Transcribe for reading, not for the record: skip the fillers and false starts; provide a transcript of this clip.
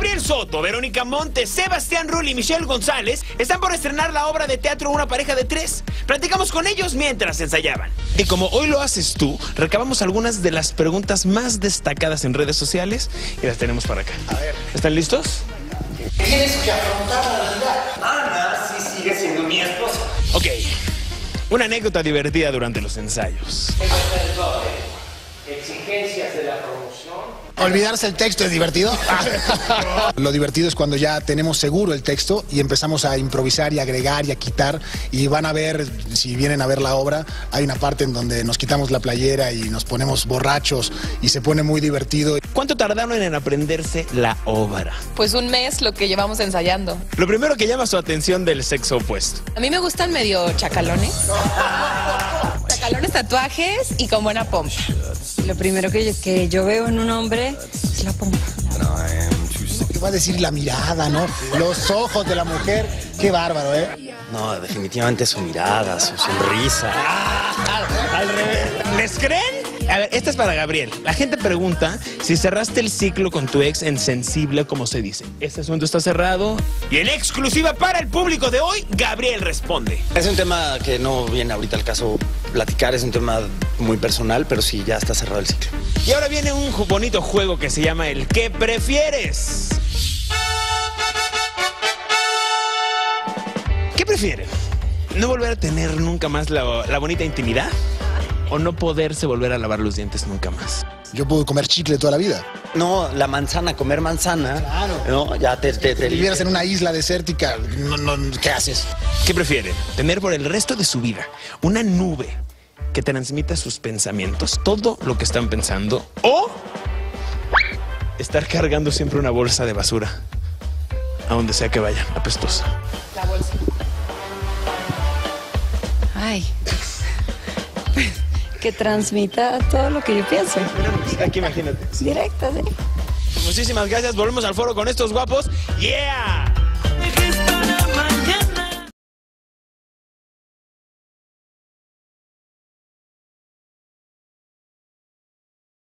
Gabriel Soto, Verónica Montes, Sebastián Rulli y Michelle González están por estrenar la obra de teatro Una pareja de tres. Platicamos con ellos mientras ensayaban. Y como hoy lo haces tú, recabamos algunas de las preguntas más destacadas en redes sociales y las tenemos para acá. A ver. ¿Están listos? Tienes que afrontar la realidad. Ana sí sigue siendo mi esposa. Ok. Una anécdota divertida durante los ensayos. Exigencias de la promoción. ¿Olvidarse el texto es divertido? Lo divertido es cuando ya tenemos seguro el texto y empezamos a improvisar y agregar y a quitar. Y van a ver, si vienen a ver la obra, hay una parte en donde nos quitamos la playera y nos ponemos borrachos y se pone muy divertido. ¿Cuánto tardaron en aprenderse la obra? Pues un mes lo que llevamos ensayando. Lo primero que llama su atención del sexo opuesto. A mí me gustan medio chacalones. Chacalones, tatuajes y con buena pompa. Lo primero que yo veo en un hombre es la pompa. ¿Qué va a decir la mirada, no? Los ojos de la mujer. Qué bárbaro, ¿eh? No, definitivamente su mirada, su sonrisa. Al revés. ¿Les creen? A ver, esta es para Gabriel. La gente pregunta si cerraste el ciclo con tu ex en sensible, como se dice. ¿Este asunto está cerrado? Y en exclusiva para el público de hoy, Gabriel responde. Es un tema que no viene ahorita al caso platicar, es un tema muy personal, pero sí, ya está cerrado el ciclo. Y ahora viene un bonito juego que se llama el ¿qué prefieres? ¿Qué prefieren? ¿No volver a tener nunca más la bonita intimidad? ¿O no poderse volver a lavar los dientes nunca más? Yo puedo comer chicle toda la vida. No, la manzana, comer manzana. Claro. No, ya te Si vivieras en una isla desértica, ¿qué haces? ¿Qué prefieren? ¿Tener por el resto de su vida una nube que transmita sus pensamientos, todo lo que están pensando? ¿O estar cargando siempre una bolsa de basura a donde sea que vayan, apestosa? La bolsa. Ay. Que transmita todo lo que yo pienso. Aquí imagínate. Directo, sí. Muchísimas gracias. Volvemos al foro con estos guapos. ¡Yeah!